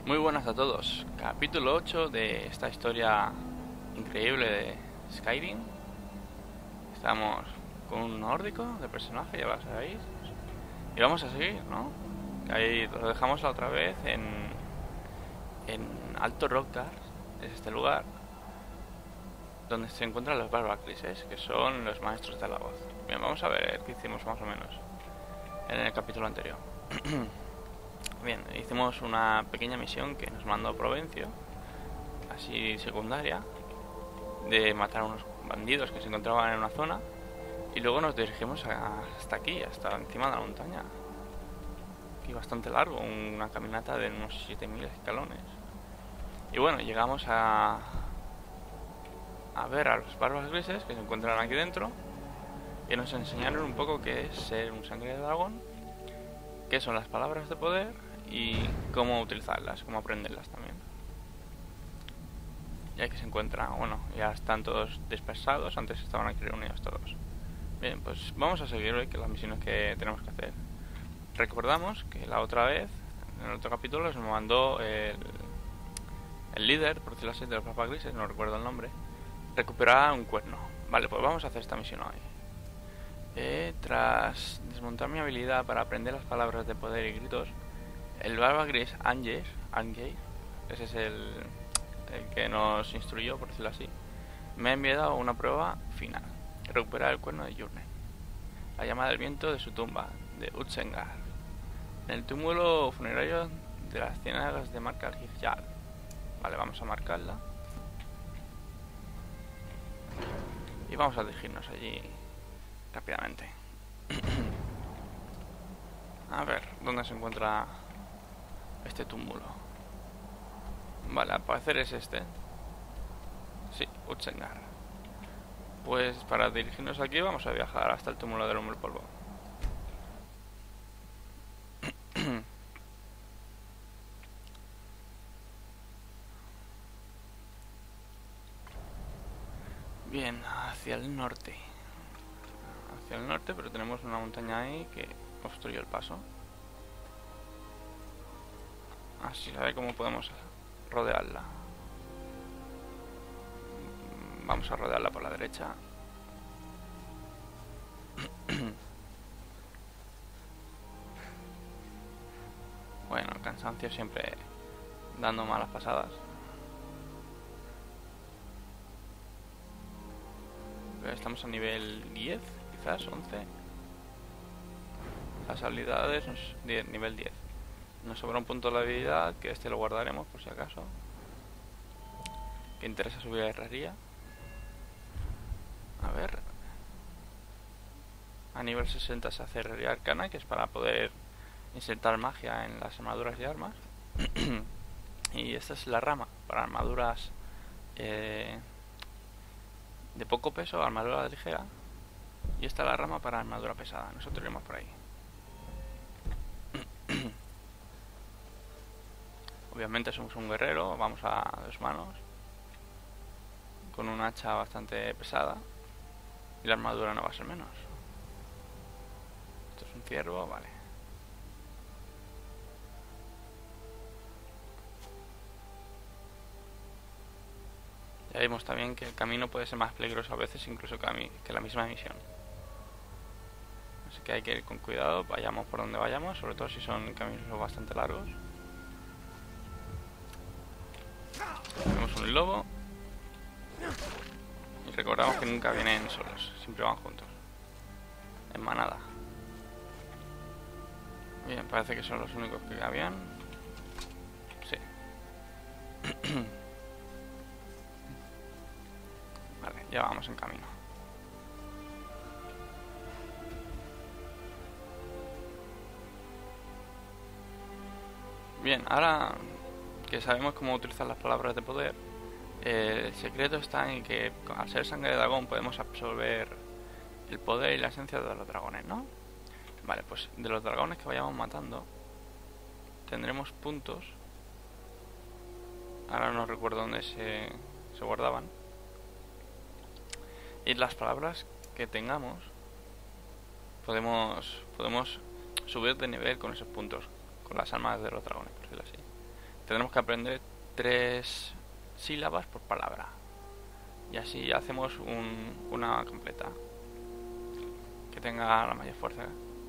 Muy buenas a todos. Capítulo 8 de esta historia increíble de Skyrim. Estamos con un nórdico de personaje, ya lo sabéis. Y vamos a seguir, ¿no? Ahí lo dejamos la otra vez en Alto Rockgar, es este lugar donde se encuentran los Barbaclises, que son los maestros de la voz. Bien, vamos a ver qué hicimos más o menos en el capítulo anterior. Bien, hicimos una pequeña misión que nos mandó Provencio, así secundaria, de matar a unos bandidos que se encontraban en una zona, y luego nos dirigimos hasta aquí, hasta encima de la montaña. Aquí bastante largo, una caminata de unos 7000 escalones. Y bueno, llegamos a ver a los barbas grises que se encuentran aquí dentro, y nos enseñaron un poco qué es ser un sangre de dragón, qué son las palabras de poder y cómo utilizarlas, cómo aprenderlas también. Ya que se encuentran, bueno, ya están todos dispersados, antes estaban aquí reunidos todos. Bien, pues vamos a seguir hoy, que las misiones que tenemos que hacer. Recordamos que la otra vez, en el otro capítulo, se me mandó el líder, por decirlo así, de los papas grises, no recuerdo el nombre, recuperar un cuerno. Vale, pues vamos a hacer esta misión hoy. Tras desmontar mi habilidad para aprender las palabras de poder y gritos, el barba gris Angel, ese es el que nos instruyó, por decirlo así, me ha enviado una prueba final: recuperar el cuerno de Yurne, la llama del viento de su tumba, de Utsengar, en el túmulo funerario de las ciénagas de Markal Hifjal. Vale, vamos a marcarla y vamos a dirigirnos allí rápidamente. A ver, ¿dónde se encuentra este túmulo? Vale, al parecer es este. Sí, Utsengar. Pues para dirigirnos aquí vamos a viajar hasta el túmulo del hombre polvo. Bien, hacia el norte. Hacia el norte, pero tenemos una montaña ahí que obstruye el paso. Así, a ver cómo podemos rodearla. Vamos a rodearla por la derecha. Bueno, el cansancio siempre dando malas pasadas. Pero estamos a nivel 10, quizás 11. Las habilidades, nivel 10. Nos sobra un punto de la habilidad, que este lo guardaremos por si acaso. Que interesa subir a herrería. A ver. A nivel 60 se hace herrería arcana, que es para poder insertar magia en las armaduras y armas. Y esta es la rama para armaduras de poco peso, armadura ligera. Y esta es la rama para armadura pesada. Nosotros iremos por ahí. Obviamente somos un guerrero, vamos a 2 manos, con un hacha bastante pesada, y la armadura no va a ser menos. Esto es un ciervo, vale. Ya vimos también que el camino puede ser más peligroso a veces incluso que la misma misión. Así que hay que ir con cuidado, vayamos por donde vayamos, sobre todo si son caminos bastante largos. Vemos un lobo. Y recordamos que nunca vienen solos, siempre van juntos, en manada. Bien, parece que son los únicos que habían. Sí. Vale, ya vamos en camino. Bien, ahora que sabemos cómo utilizar las palabras de poder, el secreto está en que al ser sangre de dragón podemos absorber el poder y la esencia de los dragones, ¿no? Vale, pues de los dragones que vayamos matando tendremos puntos. Ahora no recuerdo dónde se guardaban. Y las palabras que tengamos podemos subir de nivel con esos puntos, con las almas de los dragones, por decirlo así. tendremos que aprender 3 sílabas por palabra. Y así hacemos una completa. Que tenga la mayor fuerza.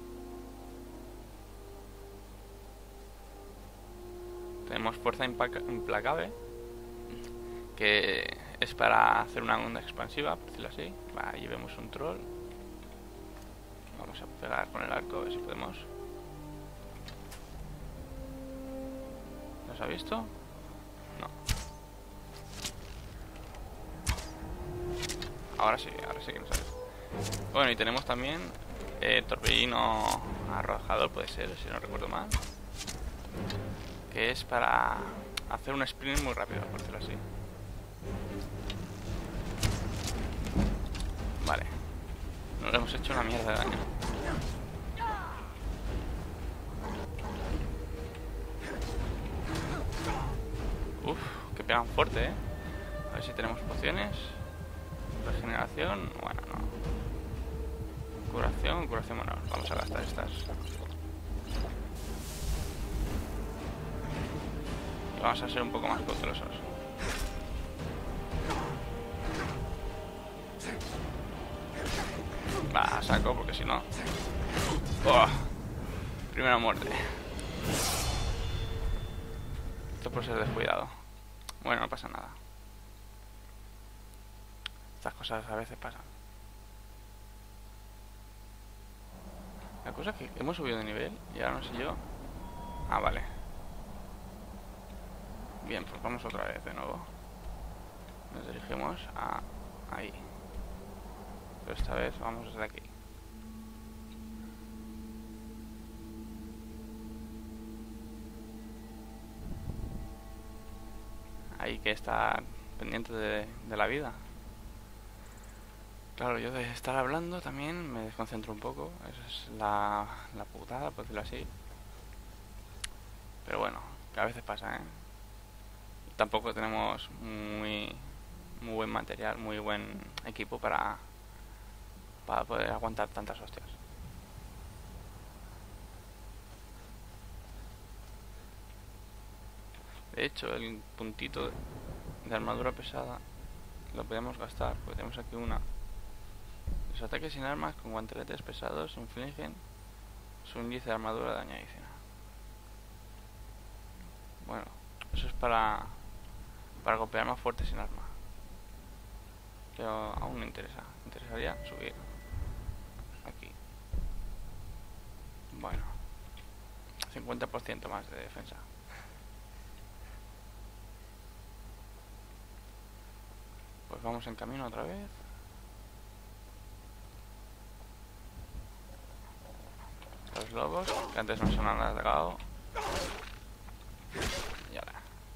Tenemos fuerza implacable, que es para hacer una onda expansiva, por decirlo así. Allí vemos un troll. Vamos a pegar con el arco, a ver si podemos. ¿Nos ha visto? No. Ahora sí que nos ha visto. Bueno, y tenemos también torbellino arrojador, puede ser, si no recuerdo mal. Que es para hacer un sprint muy rápido, por decirlo así. Vale. Nos hemos hecho una mierda de daño. Uf, que pegan fuerte, A ver si tenemos pociones. Regeneración, bueno, no. Curación, bueno, vamos a gastar estas. Y vamos a ser un poco más cautelosos. Va, a saco, porque si no... ¡Oh! Primera muerte. Esto por ser descuidado. Bueno, no pasa nada. Estas cosas a veces pasan. La cosa es que hemos subido de nivel y ahora no sé yo... Ah, vale. Bien, pues vamos otra vez de nuevo. Nos dirigimos a... ahí. Pero esta vez vamos desde aquí. Hay que estar pendiente de la vida. Claro, yo de estar hablando también me desconcentro un poco. Esa es la putada, por decirlo así. Pero bueno, que a veces pasa, Tampoco tenemos muy buen material, muy buen equipo para poder aguantar tantas hostias. De hecho, el puntito de armadura pesada lo podemos gastar, porque tenemos aquí una. Los ataques sin armas con guanteletes pesados infligen su índice de armadura de daño adicional. Bueno, eso es para golpear más fuerte sin arma. Pero aún me interesaría subir aquí. Bueno, 50% más de defensa. Pues vamos en camino otra vez. Los lobos, que antes nos han alargado. Y ahora.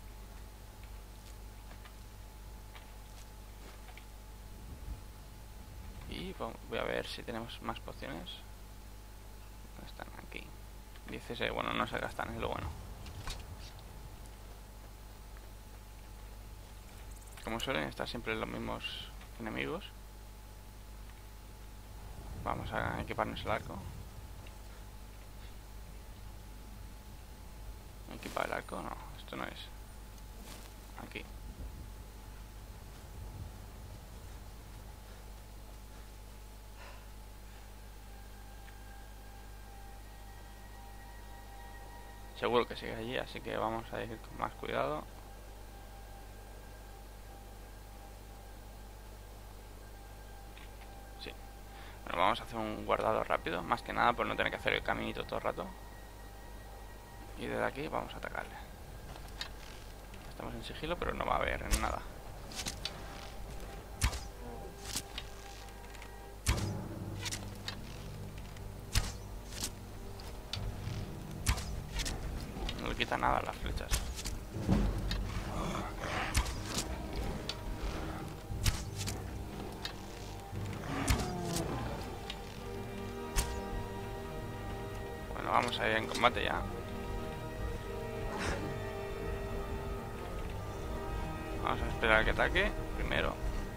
Y voy a ver si tenemos más pociones. ¿Dónde están? Aquí. 16, bueno, no se gastan, es lo bueno. Como suelen estar siempre los mismos enemigos. Vamos a equiparnos el arco. ¿Equipar el arco? No, esto no es. Aquí. Seguro que sigue allí, así que vamos a ir con más cuidado. Sí. Bueno, vamos a hacer un guardado rápido, más que nada por no tener que hacer el caminito todo el rato. Y desde aquí vamos a atacarle. Estamos en sigilo, pero no va a haber nada. No le quita nada las flechas. Bueno, vamos a ir en combate ya. Vamos a esperar a que ataque primero.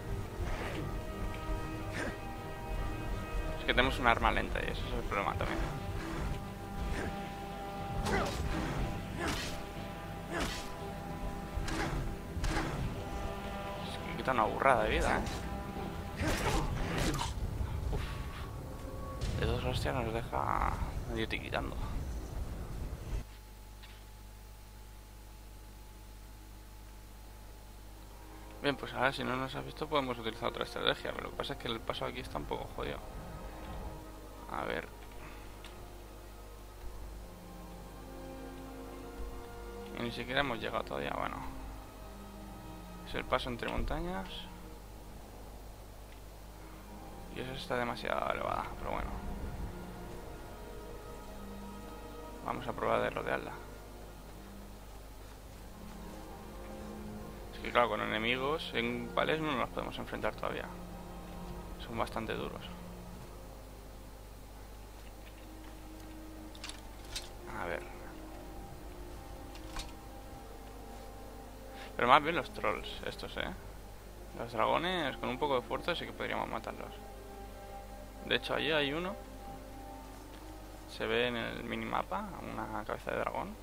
Es que tenemos un arma lenta y eso es el problema también. quita una burrada de vida, Uf. De 2 hostias nos deja medio tiquitando. Bien, pues ahora si no nos has visto podemos utilizar otra estrategia, pero lo que pasa es que el paso aquí está un poco jodido. A ver. Y ni siquiera hemos llegado todavía, bueno. Es el paso entre montañas. Y eso está demasiado elevada, pero bueno. Vamos a probar de rodearla. Es que claro, con enemigos en cuales no nos podemos enfrentar todavía. Son bastante duros. A ver. Pero más bien los trolls estos, Los dragones con un poco de fuerza sí que podríamos matarlos. De hecho allí hay uno. Se ve en el minimapa una cabeza de dragón.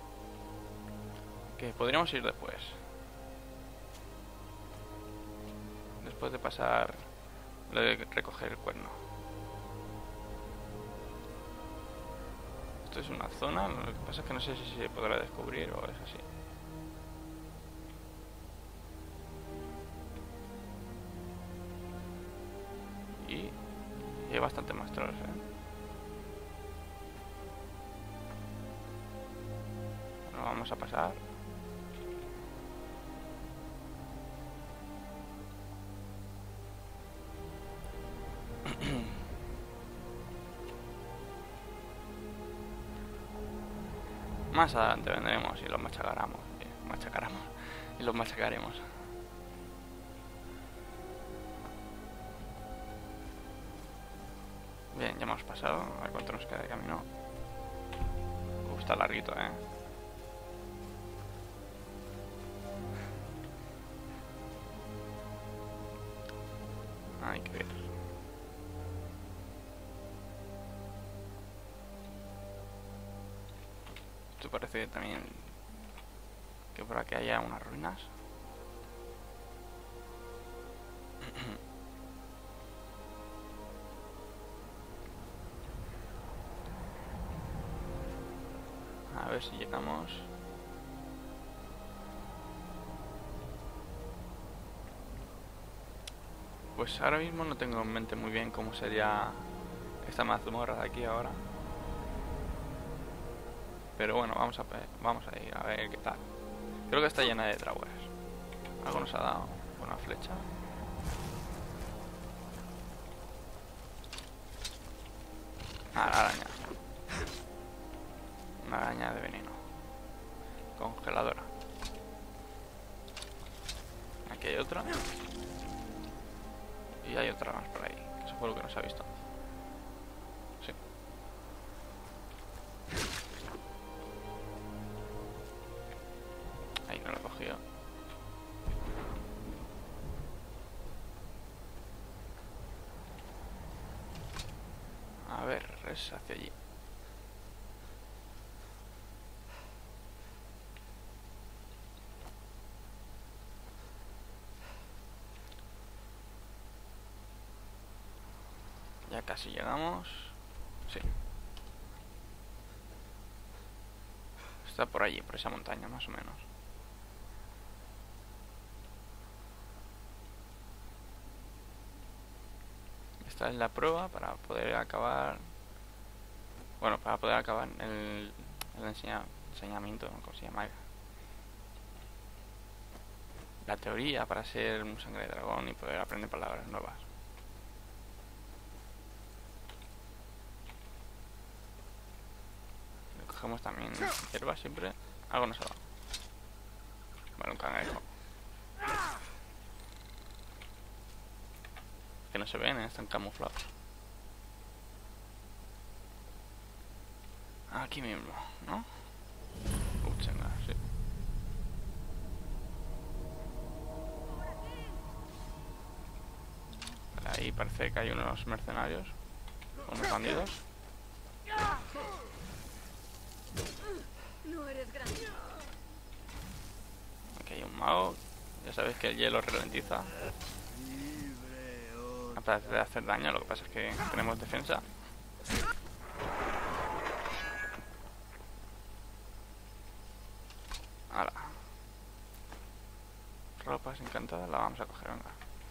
Que podríamos ir después. Después de pasar lo de recoger el cuerno. Esto es una zona, lo que pasa es que no sé si se podrá descubrir o es así. Y hay bastante más trolls, Bueno, vamos a pasar. Más adelante vendremos y los machacaremos. Y los machacaremos. Bien, ya hemos pasado. A ver cuánto nos queda de camino. Está larguito, Hay que ver. Esto parece también que por aquí haya unas ruinas. A ver si llegamos. Pues ahora mismo no tengo en mente muy bien cómo sería esta mazmorra de aquí ahora. Pero bueno, vamos a ir a ver qué tal. Creo que está llena de trawers. Algo nos ha dado con una flecha. Ah, la araña. Una araña de veneno. Congeladora. Aquí hay otra. Y hay otra más por ahí. Eso fue lo que nos ha visto. Sí. Ahí no lo he cogido. A ver, es hacia allí. Ya casi llegamos. Sí. Está por allí, por esa montaña más o menos. Esta es la prueba para poder acabar. Bueno, para poder acabar el enseñamiento, ¿cómo se llama? La teoría para ser un sangre de dragón y poder aprender palabras nuevas. Cogemos también hierba siempre. Algo nos ha dado. Vale, un cangrejo. Que no se ven, están camuflados. Aquí mismo, ¿no? Chenga, sí. Ahí parece que hay unos mercenarios. Unos bandidos. No eres grande. Aquí hay un mago. Ya sabéis que el hielo ralentiza. Aparte de hacer daño, lo que pasa es que tenemos defensa. Ahora. Ropas encantadas, la vamos a coger, venga.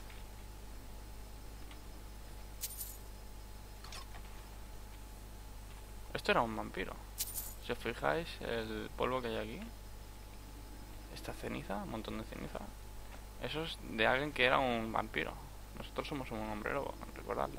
Esto era un vampiro. Si os fijáis, el polvo que hay aquí, esta ceniza, un montón de ceniza, eso es de alguien que era un vampiro. Nosotros somos un hombre lobo, recordadlo.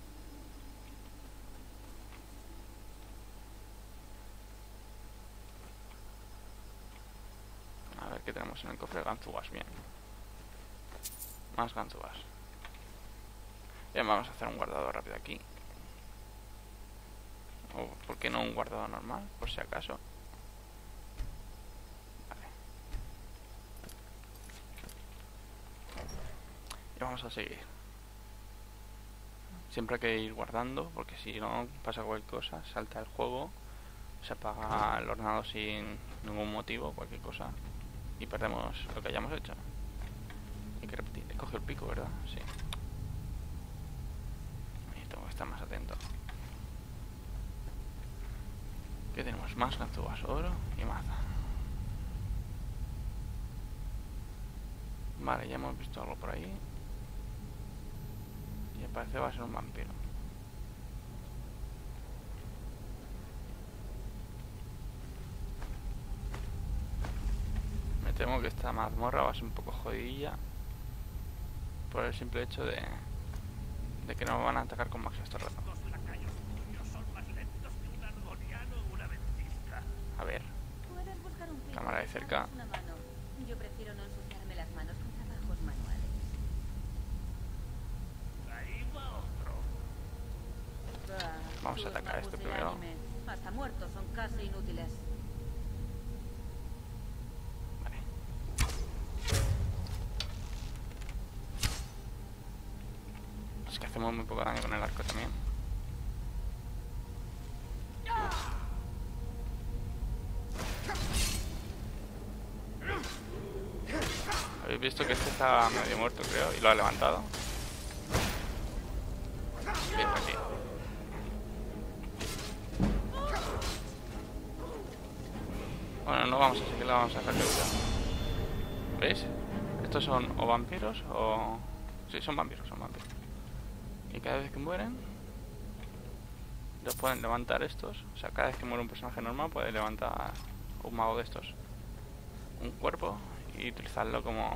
A ver qué tenemos en el cofre. Ganzúas, bien. Más ganzúas. Bien, vamos a hacer un guardado rápido aquí. O, ¿por qué no un guardado normal? Por si acaso. Vale. Y vamos a seguir. Siempre hay que ir guardando, porque si no pasa cualquier cosa, salta el juego, se apaga el ordenador sin ningún motivo, cualquier cosa, y perdemos lo que hayamos hecho. Hay que repetir. He cogido el pico, ¿verdad? Sí. Y tengo que estar más atento. ¿Qué tenemos? Más ganzúas, oro y maza. Vale, ya hemos visto algo por ahí. Y me parece que va a ser un vampiro. Me temo que esta mazmorra va a ser un poco jodidilla. Por el simple hecho de que no me van a atacar con magia este rato. A ver. Cámara de cerca. Yo prefiero no ensuciarme las manos con trabajos manuales. Vamos a atacar a este primero. Hasta muertos son casi inútiles. Vale. Es que hacemos muy poco daño con el arco también. Habéis visto que este estaba medio muerto, creo, y lo ha levantado. Bien, aquí. Bueno, no vamos a seguir, la vamos a dejar que huya. ¿Veis? Estos son o vampiros o... Sí, son vampiros, son vampiros. Y cada vez que mueren, los pueden levantar estos. O sea, cada vez que muere un personaje normal puede levantar un mago de estos un cuerpo y utilizarlo como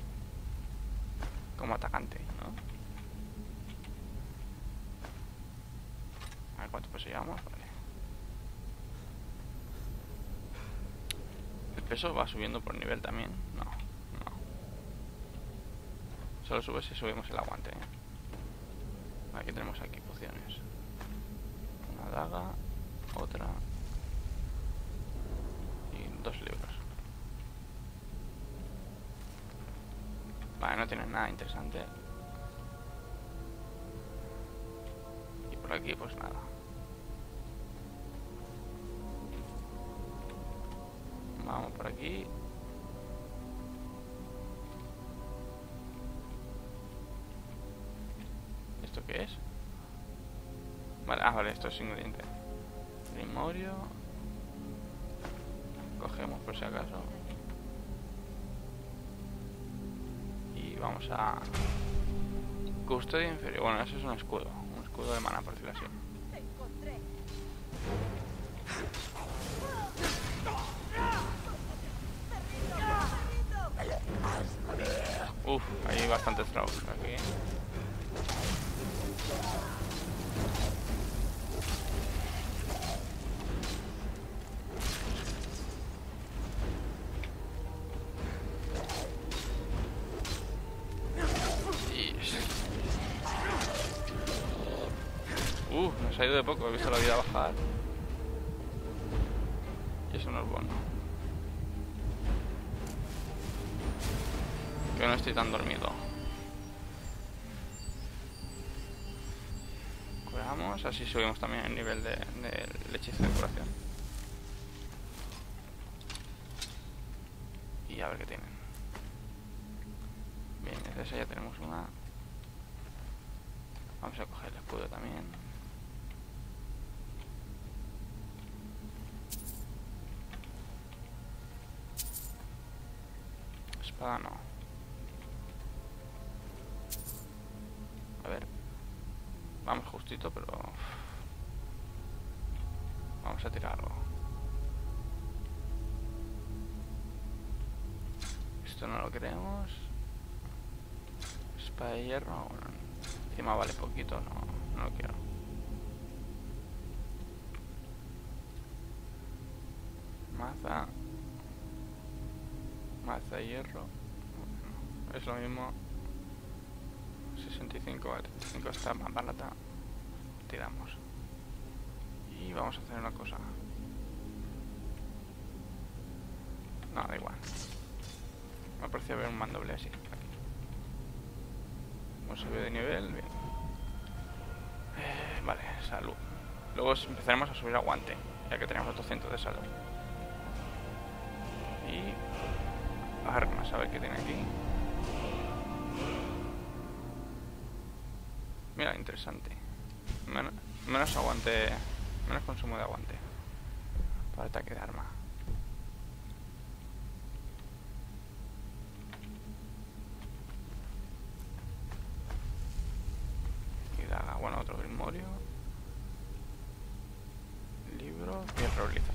atacante, ¿no? A ver cuánto peso llevamos. Vale. El peso va subiendo por nivel también. No. Solo sube si subimos el aguante, ¿eh? Aquí tenemos aquí pociones. Una daga, otra y 2 libros. Vale, no tienen nada interesante. Y por aquí pues nada. Vamos por aquí. ¿Esto qué es? Vale, vale, esto es ingrediente. Grimorio. Cogemos por si acaso. Y vamos a... Custodia inferior. Bueno, eso es un escudo. Un escudo de mana, por decirlo así. Uf, hay bastantes trabos aquí. Nos ha ido de poco, he visto la vida bajar. Y eso no es bueno. Que no estoy tan dormido. Curamos, así subimos también el nivel del hechizo de curación. Y a ver qué tienen. De esa ya tenemos una. Vamos a coger el escudo también. Espada no. A ver. Vamos justito, pero... Vamos a tirarlo. Esto no lo queremos. Espada de hierro. Bueno, encima vale poquito, no lo quiero. Maza. Maza de hierro. Bueno, es lo mismo. 65, 75 está más barata. Tiramos. Y vamos a hacer una cosa. No, da igual. Me ha parecido ver un mandoble así. Aquí. Hemos subido de nivel. Bien. Vale, salud. Luego empezaremos a subir aguante, ya que tenemos 800 de salud. Y armas, a ver qué tiene aquí. Mira, interesante. Menos aguante, menos consumo de aguante para ataque de arma. Y daga, bueno, otro grimorio. Libro y el robliza.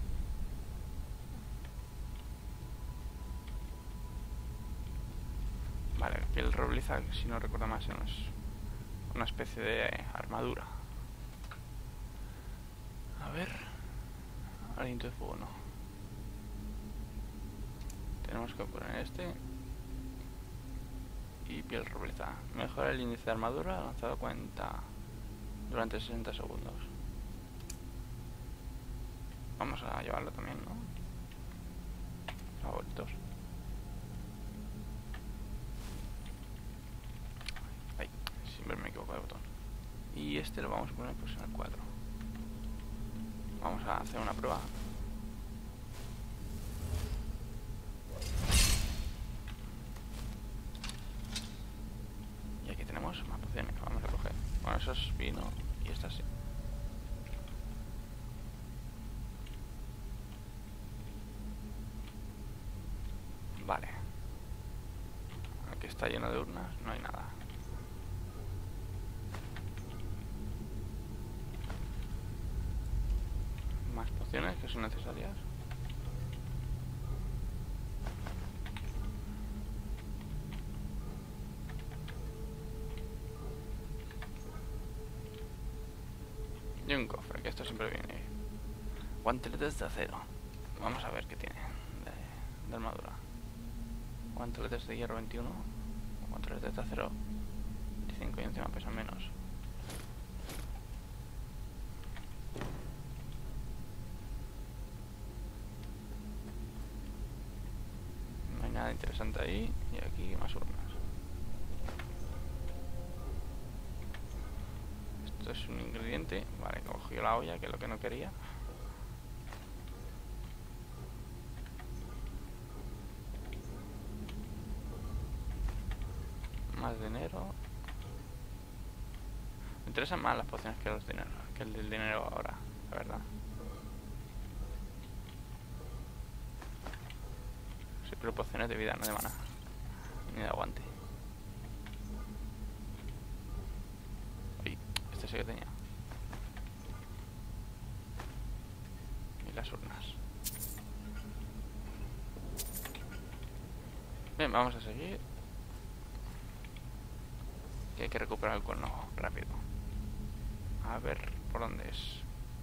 Vale, el robliza, si no recuerdo más, es una especie de armadura. A ver. Aliento de fuego, no. Tenemos que poner este. Y piel robliza. Mejora el índice de armadura lanzado cuenta durante 60 segundos. Vamos a llevarlo también, ¿no? Favoritos. Ay, siempre me equivoco de botón. Y este lo vamos a poner pues en el 4. Vamos a hacer una prueba. Y aquí tenemos más pociones que vamos a coger. Bueno, eso es vino y esta sí. Vale. Aquí está lleno de urnas, no hay nada. Más pociones que son necesarias. Y un cofre, que esto siempre viene. Guanteletes de acero. Vamos a ver qué tiene de armadura. Guanteletes de hierro 21. Guanteletes de acero 25 y encima pesan menos. No hay nada interesante ahí. Y aquí más urnas. Esto es un ingrediente. Vale, cogió la olla, que es lo que no quería. Más dinero. Me interesan más las pociones que los dineros, que el del dinero ahora, la verdad. Sí, pero pociones de vida, no de mana. Ni de aguante. Uy, este sí que tenía. Y las urnas. Bien, vamos a seguir. Que hay que recuperar el cuerno rápido. A ver por dónde es.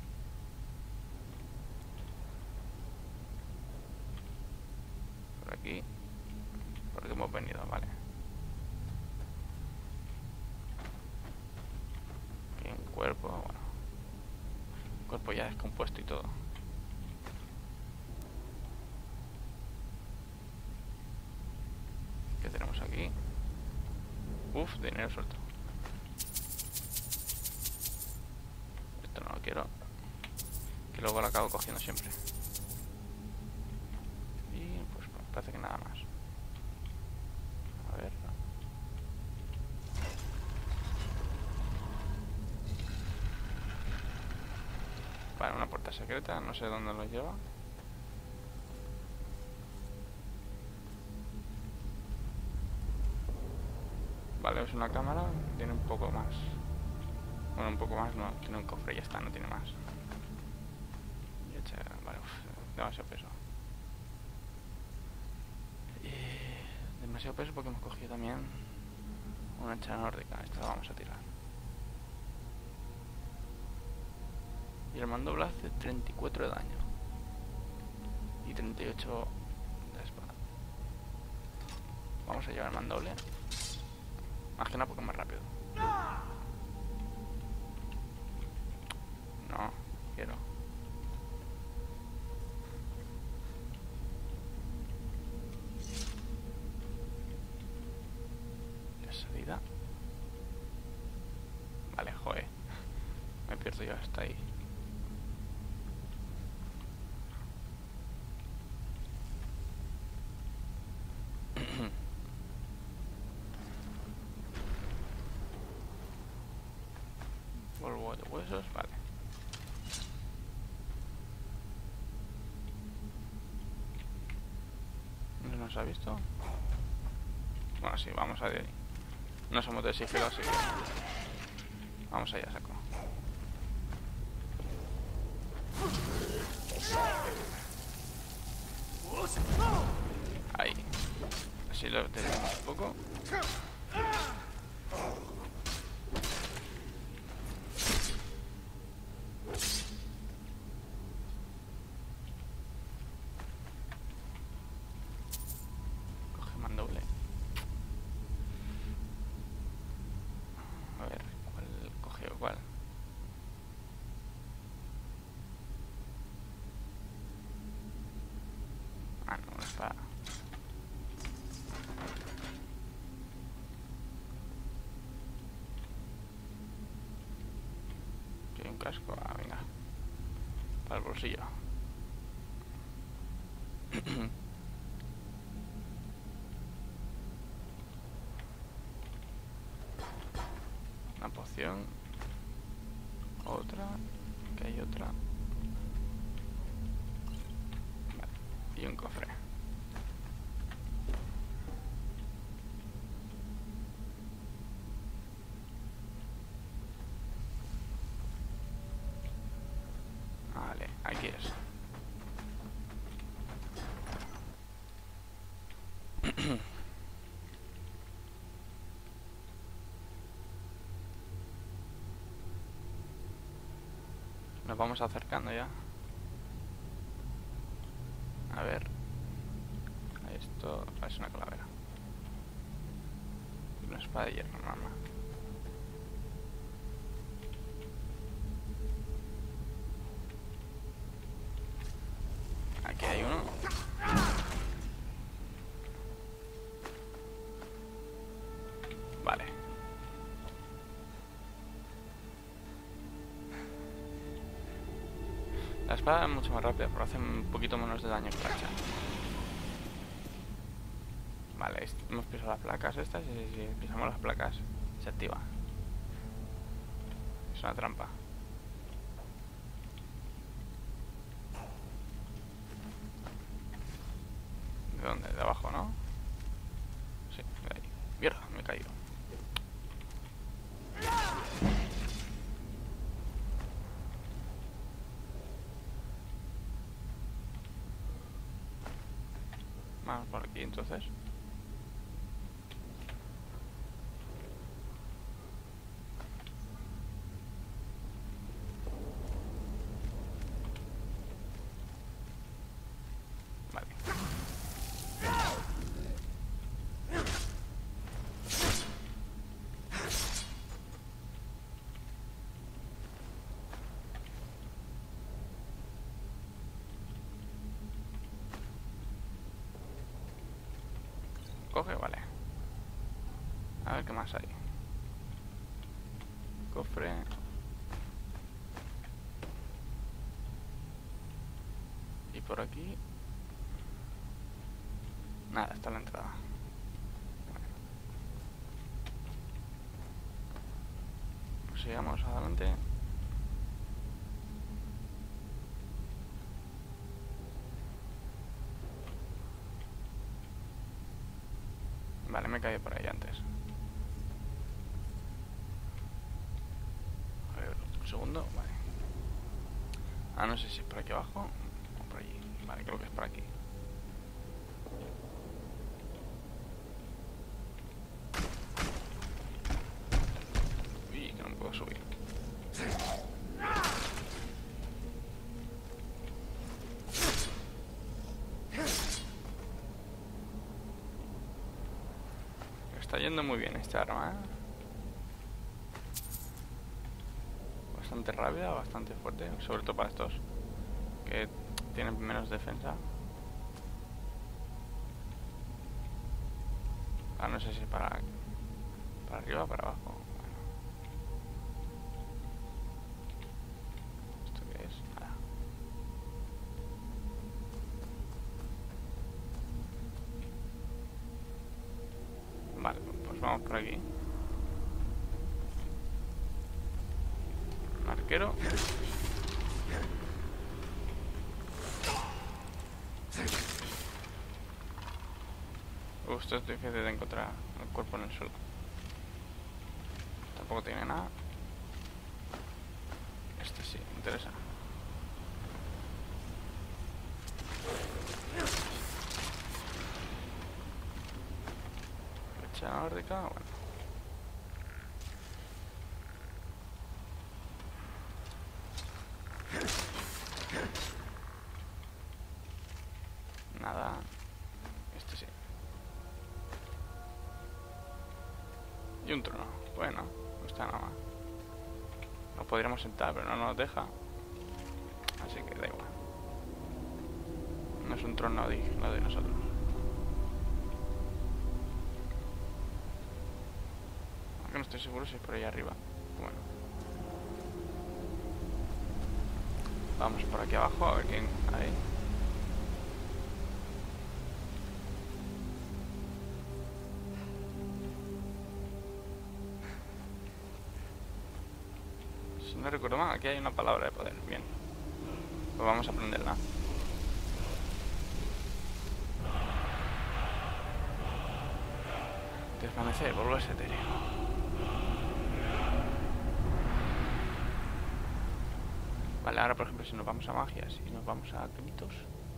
Por aquí. Por aquí hemos venido, vale. Aquí un cuerpo, bueno. Un cuerpo ya descompuesto y todo. ¿Qué tenemos aquí? Uf, dinero suelto. Esto no lo quiero. Que luego lo acabo cogiendo siempre. Y pues parece que nada más. A ver. Vale, una puerta secreta, no sé dónde lo lleva. Vale, es una cámara, tiene un poco más. Bueno, un poco más no, tiene un cofre y ya está, no tiene más. Vale, demasiado peso. Demasiado peso porque hemos cogido también una hacha nórdica. Esta la vamos a tirar. Y el mandoble hace 34 de daño. Y 38 de espada. Vamos a llevar el mandoble. Más que nada porque es más rápido. No, quiero. La salida. Vale, joder. Me pierdo yo hasta ahí. Polvo de huesos, vale. ¿No nos ha visto? Bueno, sí, vamos a ir. No somos de sigilo, así que vamos allá, saco. Ahí. Así lo tenemos un poco. Coge mandoble. A ver, ¿cuál coge o cuál? Ah, no, una espada. ¿Tiene un casco? Ah, venga. Para el bolsillo. Una poción. Otra. Que hay otra. Vale. Y un cofre. Vale, aquí es. Nos vamos acercando ya. A ver. Esto es una calavera. Una espada de hierro, nada más. Aquí hay uno. Vale. La espada es mucho más rápida, pero hace un poquito menos de daño que la hacha. Vale, hemos pisado las placas estas y si pisamos las placas se activa. Es una trampa. ¿De dónde? De abajo, ¿no? Sí, de ahí. Mierda, me he caído. Vamos por aquí entonces. Vale. Coge, vale. A ver qué más hay. Cofre. Y por aquí. Nada, está la entrada. Vale. Pues sigamos adelante. Vale, me he caído por ahí antes. A ver, un segundo, vale. Ah, no sé si es por aquí abajo o por allí. Vale, creo que es por aquí. Uy, que no me puedo subir. Está yendo muy bien esta arma, ¿eh? Bastante rápida, bastante fuerte, sobre todo para estos que tienen menos defensa. Ah, no sé si para arriba o para abajo. Bueno. ¿Esto qué es? Nada. Vale, pues vamos por aquí. Un arquero. Esto es difícil de encontrar el cuerpo en el suelo. Tampoco tiene nada. Este sí, me interesa. Flecha nórdica, bueno. Nada. Este sí. Y un trono. Bueno, no está nada mal. Nos podríamos sentar, pero no nos deja. Así que da igual. No es un trono digno de nosotros. Aunque no estoy seguro si es por ahí arriba. Bueno. Vamos por aquí abajo a ver quién hay. Si no recuerdo mal, aquí hay una palabra de poder. Bien. Pues vamos a aprenderla. Desvanecer, volverse etéreo. Vale, ahora por ejemplo si nos vamos a magias y nos vamos a gritos,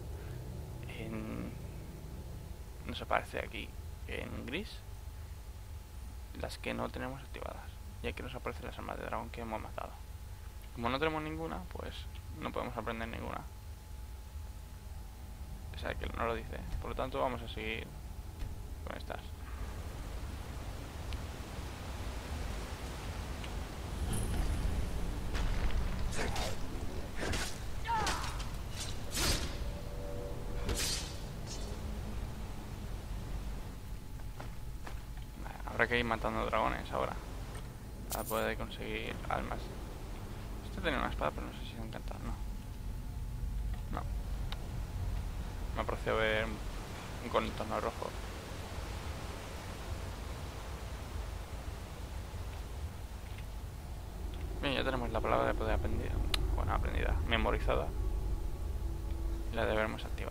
nos aparece aquí en gris las que no tenemos activadas. Y aquí nos aparecen las armas de dragón que hemos matado. Como no tenemos ninguna, pues no podemos aprender ninguna. O sea que no lo dice. Por lo tanto vamos a seguir con estas. Vale, habrá que ir matando dragones ahora para poder conseguir almas. Este tiene una espada, pero no sé si se encanta. No. Me aprecio ver un contorno rojo. Bien, ya tenemos la palabra de poder aprendida. Bueno, aprendida, memorizada. Y la debemos activar.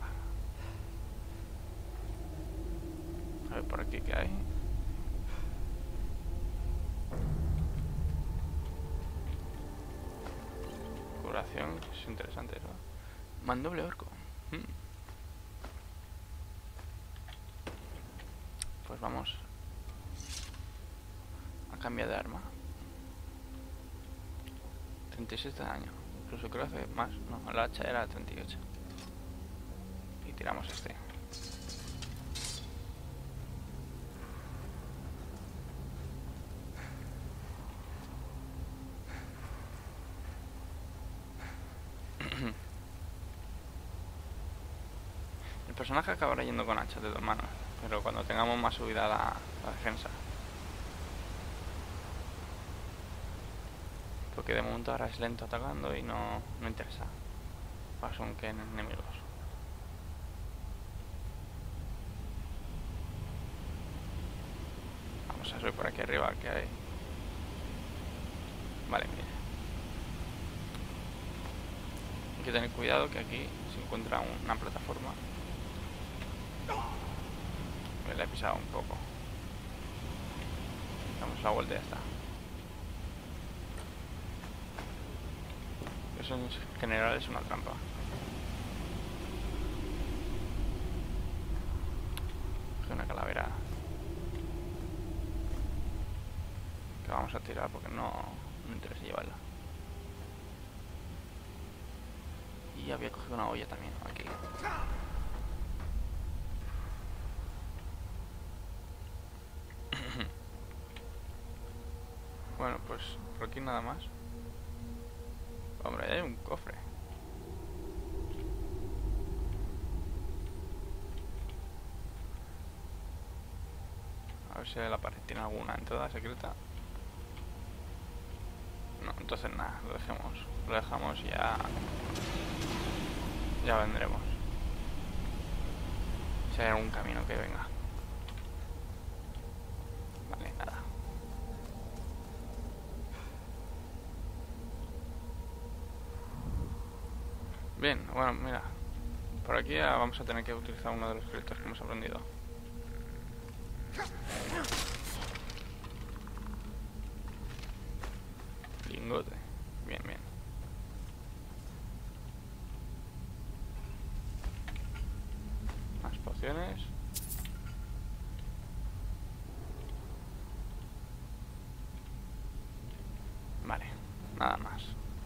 A ver por aquí qué hay. Curación, es interesante eso. Mandoble orco. Pues vamos a cambiar de arma. 36 de daño. Incluso creo que hace más. No, la hacha era 38. Y tiramos este. El personaje acabará yendo con hachas de 2 manos, pero cuando tengamos más subida la defensa. Porque de momento ahora es lento atacando y no interesa. Son que enemigos. Vamos a subir por aquí arriba que hay. Vale, mire. Hay que tener cuidado que aquí se encuentra una plataforma. Me la he pisado un poco. la vuelta y ya está. Eso en general es una trampa. Es una calavera que vamos a tirar porque no interesa llevarla. Y había cogido una olla también aquí. Bueno, pues por aquí nada más. Hombre, hay un cofre. A ver si la pared tiene alguna entrada secreta. No, entonces nada, lo dejamos y ya vendremos. Si hay algún camino que venga. Vale, nada. Bien, bueno, mira. Por aquí ya vamos a tener que utilizar uno de los créditos que hemos aprendido. Lingote. Bien, bien. Más pociones. Vale, nada más.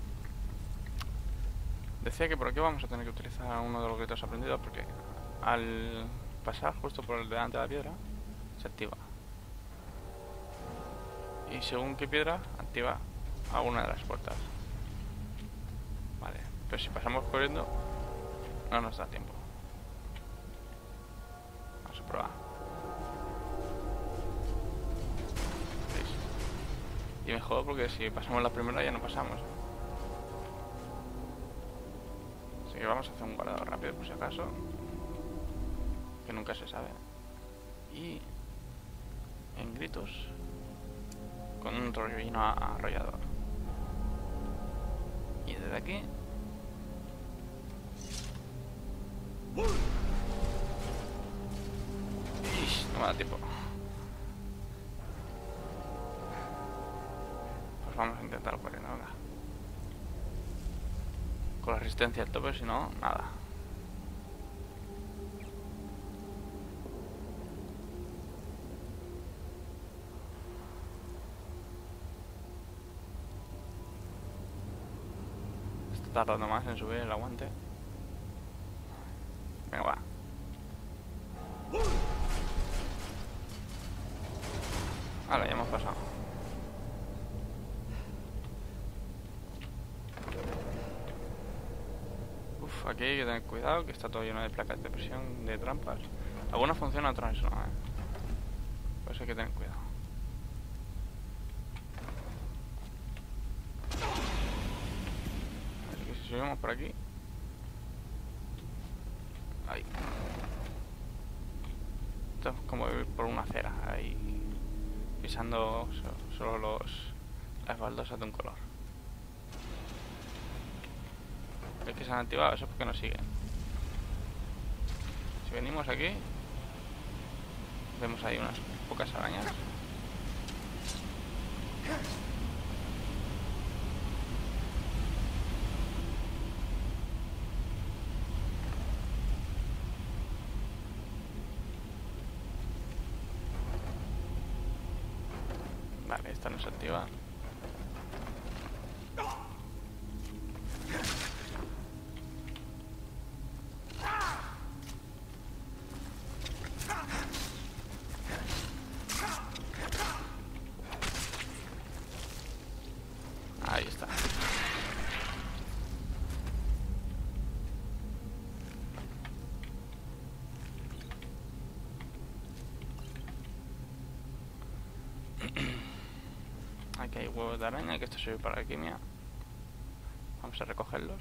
Decía que por aquí vamos a tener que utilizar uno de los gritos aprendidos porque al pasar justo por el delante de la piedra se activa. Y según qué piedra activa alguna de las puertas. Vale, pero si pasamos corriendo no nos da tiempo. Vamos a probar. ¿Veis? Y me jodo porque si pasamos la primera ya no pasamos. Así que vamos a hacer un guardado rápido por si acaso, que nunca se sabe. Y en gritos con un torbellino arrollador. Y desde aquí no me da tiempo. Pues vamos a intentarlo corriendo, venga. Con la resistencia al tope, si no, nada. Está tardando más en subir el aguante. Venga, va. Ahora ya hemos pasado. Uf, aquí hay que tener cuidado, que está todo lleno de placas de presión, de trampas. Algunas funcionan, otras no, Por eso hay que tener cuidado. Así que si subimos por aquí... Ahí. Esto es como ir por una acera, ahí pisando solo las baldosas de un color. ¿Ves que se han activado? Eso es porque nos siguen. Si venimos aquí, vemos ahí unas pocas arañas. Vale, esta no se activa. Ahí está. Aquí hay huevos de araña, que esto sirve para alquimia. Vamos a recogerlos.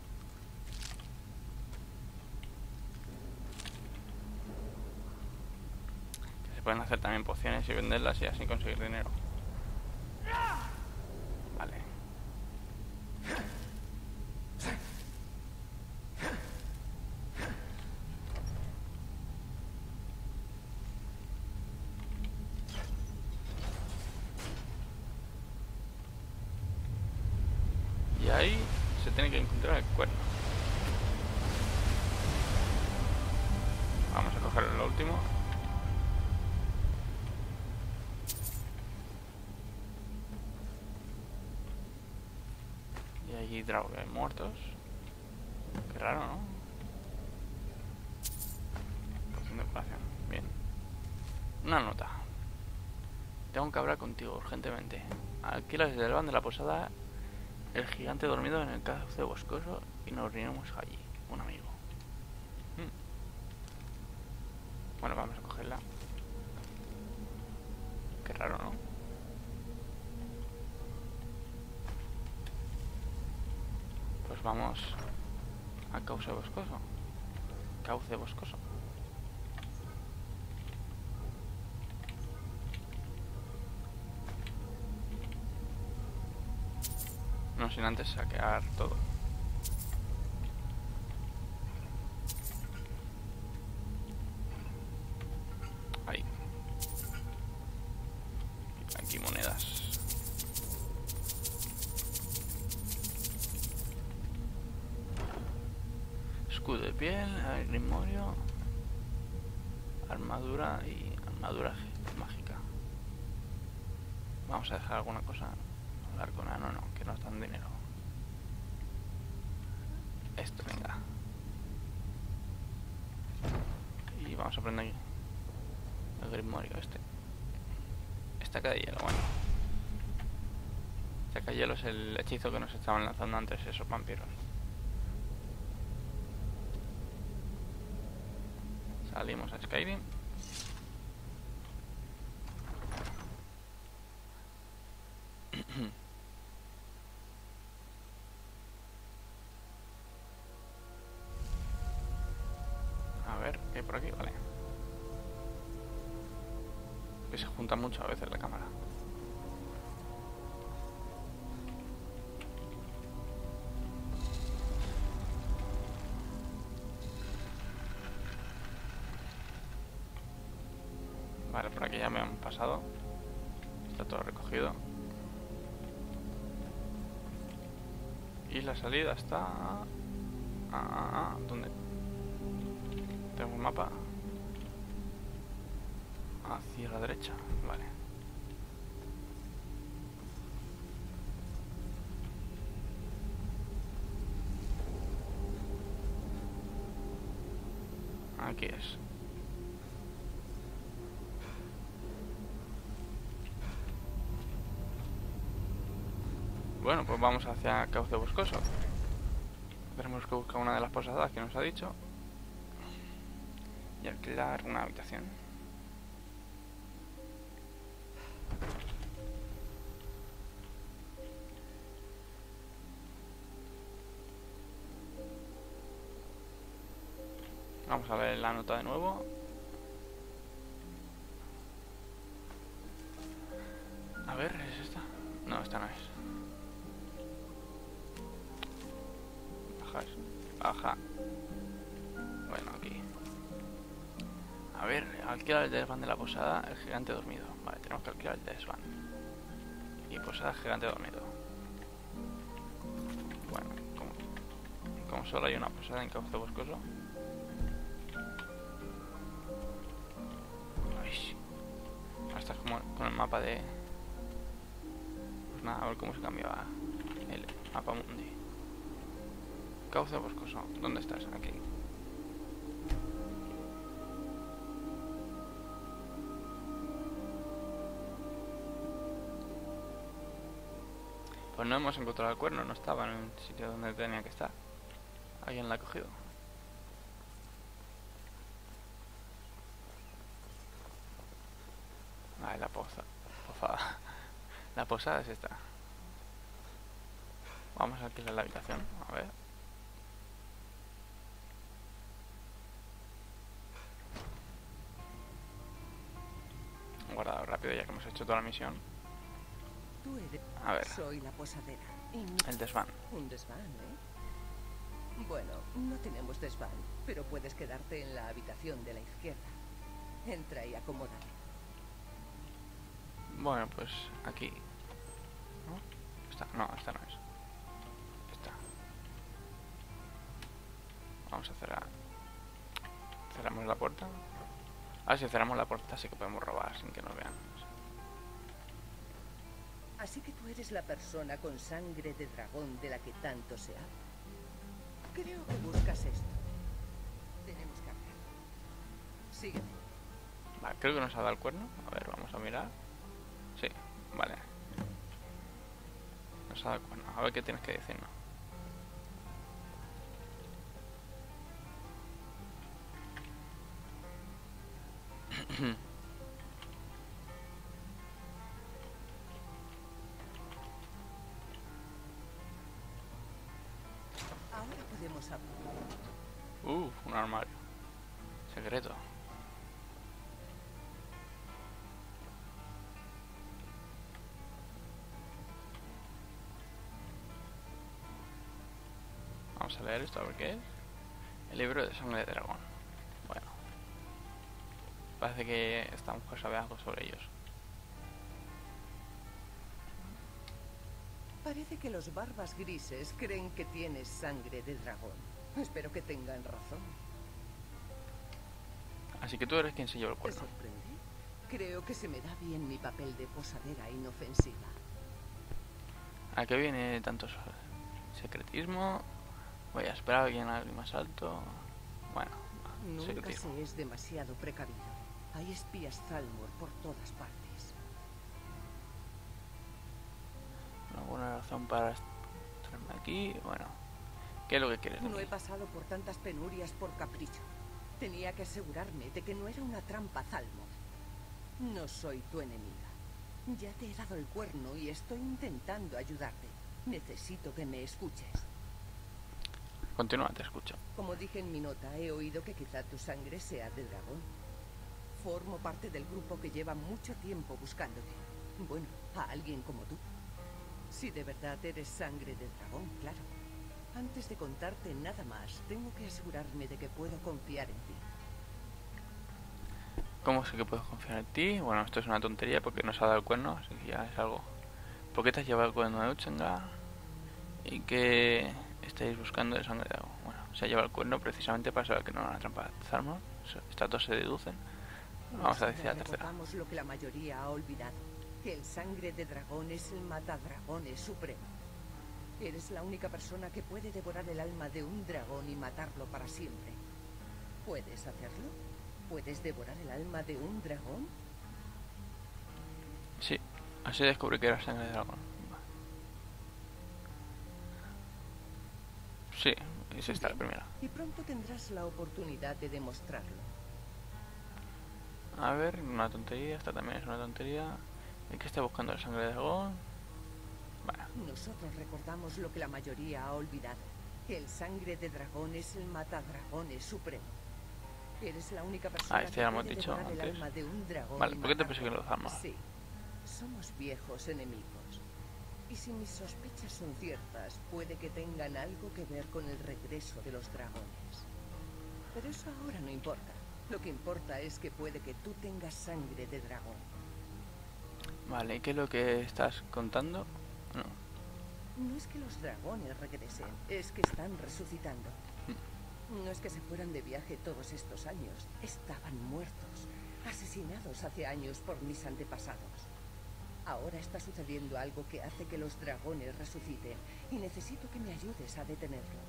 Se pueden hacer también pociones y venderlas y así conseguir dinero. Vale. Y ahí se tiene que encontrar el cuerno. Vamos a coger el último. Y allí Draugr muertos. Qué raro, ¿no? Poción de curación. Bien. Una nota. Tengo que hablar contigo urgentemente. Alquilas desde el van de la posada el gigante dormido en el cauce boscoso y nos reunimos allí. Un amigo. Bueno, vamos a cogerla. Qué raro, ¿no? Pues vamos a cauce boscoso. Cauce boscoso. No sin antes saquear todo. Ahí. Aquí monedas. Escudo de piel, grimorio, armadura y armadura mágica. Vamos a dejar alguna cosa. Hablar con Ano, no, que no es tan dinero. Esto, venga. Y vamos a prender el grimorio este. Estaca de hielo, bueno. Estaca de hielo es el hechizo que nos estaban lanzando antes esos vampiros. Salimos a Skyrim. A ver, ¿qué hay por aquí? Vale. Que se junta mucho a veces la cámara. Vale, por aquí ya me han pasado. Está todo recogido. Y la salida está... ¿dónde? Tengo un mapa. Hacia la derecha, vale. Aquí es. Bueno, pues vamos hacia Cauce Boscoso. Tenemos que buscar una de las posadas que nos ha dicho y alquilar una habitación. Vamos a ver la nota de nuevo. A ver, ¿es esta? No, esta no es. Baja. Bueno, aquí. A ver, alquilar el desván de la posada, el gigante dormido. Vale, tenemos que alquilar el desván. Y posada, gigante dormido. Bueno, como solo hay una posada en Cauce Boscoso. Ay, hasta como con el mapa de... Pues nada, a ver cómo se cambiaba el mapa mundi. Cauce Boscoso, ¿dónde estás? Aquí. Pues no hemos encontrado el cuerno, no estaba en el sitio donde tenía que estar. Alguien la ha cogido. Vale, la posada. La posada es esta. Vamos a alquilar la habitación, a ver. Guardado rápido ya que hemos hecho toda la misión. Tú eres... A ver. Soy la posadera. Y... El desván. Un desván, ¿eh? Bueno, no tenemos desván, pero puedes quedarte en la habitación de la izquierda. Entra y acomódate. Bueno, pues aquí. ¿No? Esta no es. Vamos a cerrar. Cerramos la puerta. Ah, si cerramos la puerta sí que podemos robar sin que nos vean. Así que tú eres la persona con sangre de dragón de la que tanto se habla. Creo que buscas esto. Tenemos que hablar. Sígueme. Vale, creo que nos ha dado el cuerno. A ver, vamos a mirar. Sí, vale. Nos ha dado el cuerno. A ver qué tienes que decirnos. Ahora podemos hablar. Un armario. Secreto. Vamos a leer esto a ver qué es. El libro de sangre de dragón. Bueno. Parece que esta mujer sabe algo sobre ellos. Parece que los barbas grises creen que tienes sangre de dragón. Espero que tengan razón. Así que tú eres quien se lleva el ¿Te cuerno. sorprende? Creo que se me da bien mi papel de posadera inofensiva. ¿A qué viene tanto secretismo? Voy a esperar a alguien más alto. Bueno, Nunca secretismo. se es demasiado precavido. Hay espías Thalmor por todas partes. ¿Una buena razón para estarme aquí? Bueno, ¿qué es lo que quieres de No mí? he pasado por tantas penurias por capricho. Tenía que asegurarme de que no era una trampa Thalmor. No soy tu enemiga. Ya te he dado el cuerno y estoy intentando ayudarte. Necesito que me escuches. Continúa, te escucho. Como dije en mi nota, he oído que quizá tu sangre sea de dragón. Formo parte del grupo que lleva mucho tiempo buscándote. Bueno, a alguien como tú. Si de verdad eres sangre de dragón, claro. Antes de contarte nada más, tengo que asegurarme de que puedo confiar en ti. ¿Cómo sé que puedo confiar en ti? Bueno, esto es una tontería porque nos ha dado el cuerno, así que ya es algo. ¿Por qué te has llevado el cuerno de Uchenga? ¿Y qué estáis buscando de sangre de dragón? Bueno, se ha llevado el cuerno precisamente para saber que no era una trampa de Thalmor. Estas dos se deducen. Vamos a decir la tercera. Recordamos lo que la mayoría ha olvidado. Que el sangre de dragón es el matadragones supremo. Eres la única persona que puede devorar el alma de un dragón y matarlo para siempre. ¿Puedes hacerlo? ¿Puedes devorar el alma de un dragón? Sí, así descubrí que era sangre de dragón. Sí, es esta la primera. Y pronto tendrás la oportunidad de demostrarlo. A ver, una tontería, esta también es una tontería. ¿Y qué está buscando la sangre de dragón? Bueno, Nosotros recordamos lo que la mayoría ha olvidado. Que el sangre de dragón es el matadragones supremo. Eres la única persona este ya lo hemos que puede dicho devorar el antes. alma de un dragón. Vale, y ¿por qué te matarlo. persiguen los Thalmor? Sí, somos viejos enemigos. Y si mis sospechas son ciertas, puede que tengan algo que ver con el regreso de los dragones. Pero eso ahora no importa. Lo que importa es que puede que tú tengas sangre de dragón. Vale, ¿y qué es lo que estás contando? No. No es que los dragones regresen, es que están resucitando. No es que se fueran de viaje todos estos años, estaban muertos, asesinados hace años por mis antepasados. Ahora está sucediendo algo que hace que los dragones resuciten y necesito que me ayudes a detenerlo.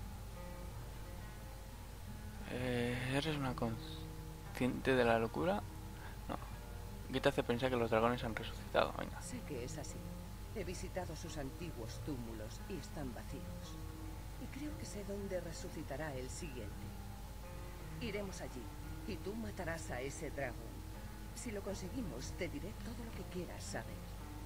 ¿Eres una consciente de la locura? No. ¿Qué te hace pensar que los dragones han resucitado? Venga. Sé que es así. He visitado sus antiguos túmulos y están vacíos. Y creo que sé dónde resucitará el siguiente. Iremos allí y tú matarás a ese dragón. Si lo conseguimos, te diré todo lo que quieras saber.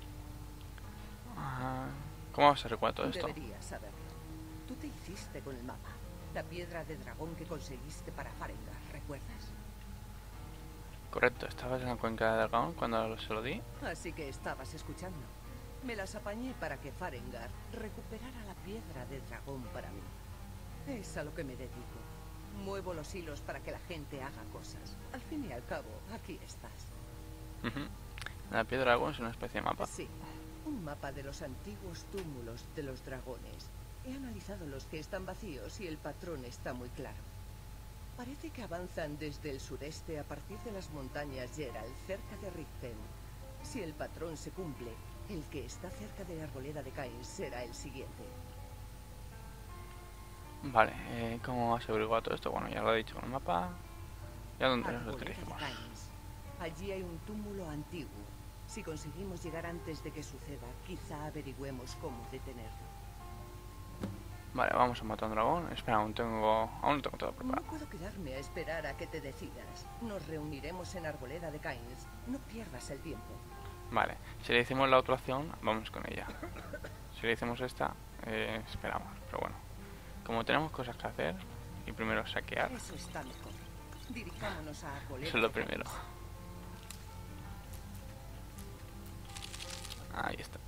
¿Cómo vas a recordar todo esto? Deberías saberlo. Tú te hiciste con el mapa. La piedra de dragón que conseguiste para Farengar, ¿recuerdas? Correcto, estabas en la cuenca de dragón cuando se lo di. Así que estabas escuchando. Me las apañé para que Farengar recuperara la piedra de dragón para mí. Es a lo que me dedico. Muevo los hilos para que la gente haga cosas. Al fin y al cabo, aquí estás. La piedra dragón es una especie de mapa. Sí, un mapa de los antiguos túmulos de los dragones. He analizado los que están vacíos y el patrón está muy claro. Parece que avanzan desde el sureste a partir de las montañas Gerald, cerca de Richten. Si el patrón se cumple, el que está cerca de la arboleda de Cain será el siguiente. Vale, ¿cómo has averiguado todo esto? Bueno, ya lo he dicho con el mapa. ¿Y a dónde nos Arboleda de dirigimos? Cairns. Allí hay un túmulo antiguo. Si conseguimos llegar antes de que suceda, quizá averigüemos cómo detenerlo. Vale, vamos a matar a un dragón. Espera, aún no tengo todo No preparado. puedo quedarme a esperar a que te decidas. Nos reuniremos en Arboleda de Cairns. No pierdas el tiempo. Vale, si le hicimos la otra opción, vamos con ella. Si le hicimos esta, esperamos. Pero bueno, como tenemos cosas que hacer, y primero saquear, Eso está mejor. Dirijámonos a Arboleda. eso es lo de primero. Cairns. Ahí está.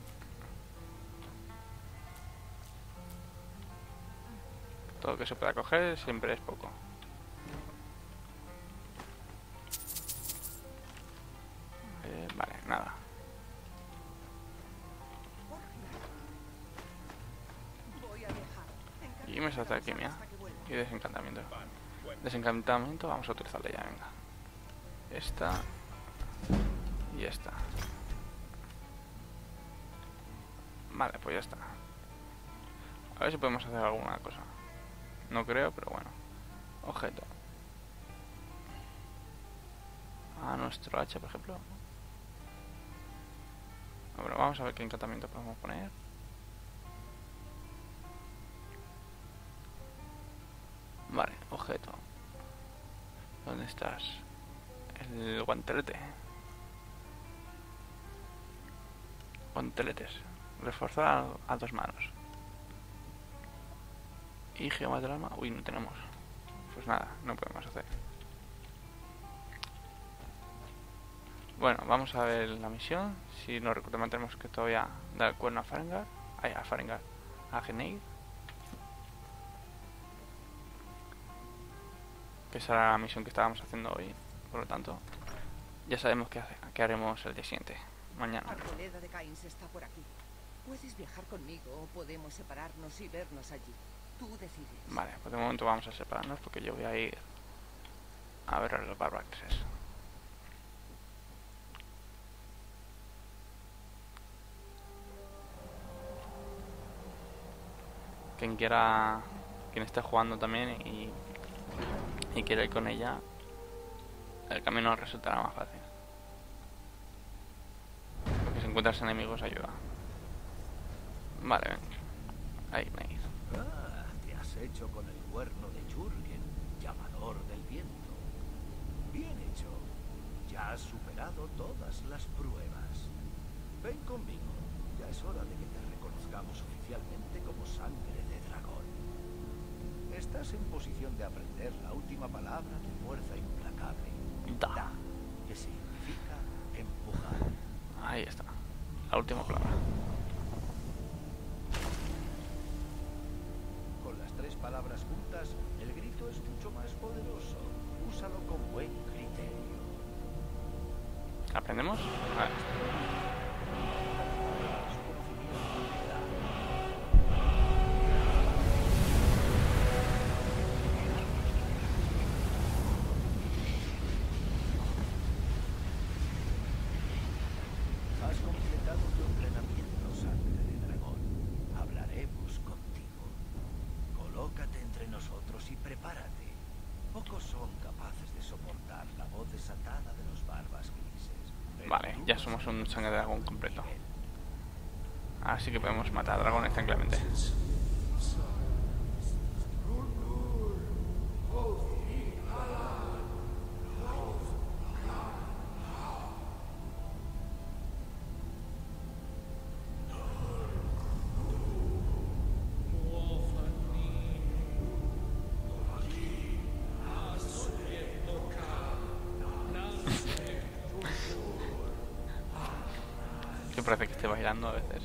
Todo lo que se pueda coger siempre es poco. Vale, nada. Voy a dejar. Y me salta alquimia y desencantamiento. Desencantamiento, vamos a utilizarle ya, venga. Esta y esta. Vale, pues ya está. A ver si podemos hacer alguna cosa. No creo, pero bueno. Objeto. A nuestro hacha, por ejemplo. Bueno, vamos a ver qué encantamiento podemos poner. Vale, objeto. ¿Dónde estás? El guantelete. Guanteletes. Reforzar a 2 manos. Y geomas del alma. Uy, no tenemos. Pues nada, no podemos hacer. Bueno, vamos a ver la misión. Si nos recordamos, tenemos que todavía dar el cuerno a Farengar. A Farengar. A Geneid. Que será la misión que estábamos haciendo hoy. Por lo tanto, ya sabemos qué haremos el día siguiente. Mañana. Arboleda de Cairns está por aquí. Puedes viajar conmigo o podemos separarnos y vernos allí. Tú decides. Vale, pues de momento vamos a separarnos porque yo voy a ir a ver a los barbaxes. Quien esté jugando también y quiera ir con ella, el camino resultará más fácil. Porque si encuentras enemigos ayuda. Vale, ven. Ahí veis. Ah, te has hecho con el cuerno de Jürgen, llamador del viento. Bien hecho. Ya has superado todas las pruebas. Ven conmigo. Ya es hora de que te reconozcamos oficialmente como sangre de dragón. Estás en posición de aprender la última palabra de fuerza implacable. Da. Que significa empujar. Ahí está. La última palabra. Con las 3 palabras juntas, el grito es mucho más poderoso. Úsalo con buen criterio. ¿Aprendemos? Vale. Su conocimiento te da. Has completado tu entrenamiento, sangre de dragón. Hablaremos contigo. Colócate entre nosotros y prepárate. Pocos son capaces de soportar la voz desatada de los barbas grises. Pero Vale, tú ya vas somos a un sangre de dragón completo. nivel. Así que podemos matar a dragones tranquilamente. Que parece que esté bailando a veces.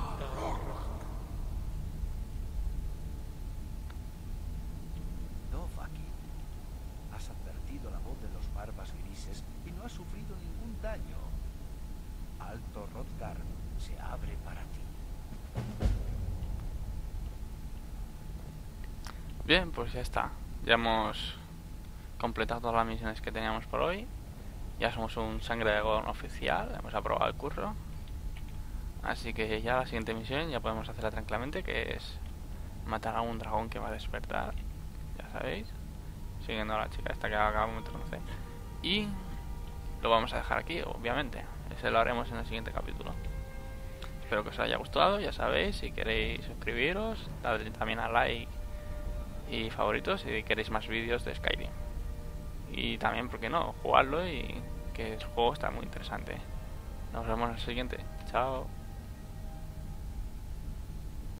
No Alto Hrothgar se abre para ti. Bien, pues ya está. Ya hemos completado todas las misiones que teníamos por hoy. Ya somos un Sangre de Dragón oficial. Hemos aprobado el curso. Así que ya la siguiente misión ya podemos hacerla tranquilamente, que es matar a un dragón que va a despertar. Ya sabéis. Siguiendo a la chica esta que acabamos de conocer. Y lo vamos a dejar aquí, obviamente. Ese lo haremos en el siguiente capítulo. Espero que os haya gustado. Ya sabéis, si queréis suscribiros, dadle también a like y favoritos si queréis más vídeos de Skyrim. Y también, ¿por qué no?, jugarlo, y que el juego está muy interesante. Nos vemos en el siguiente. Chao.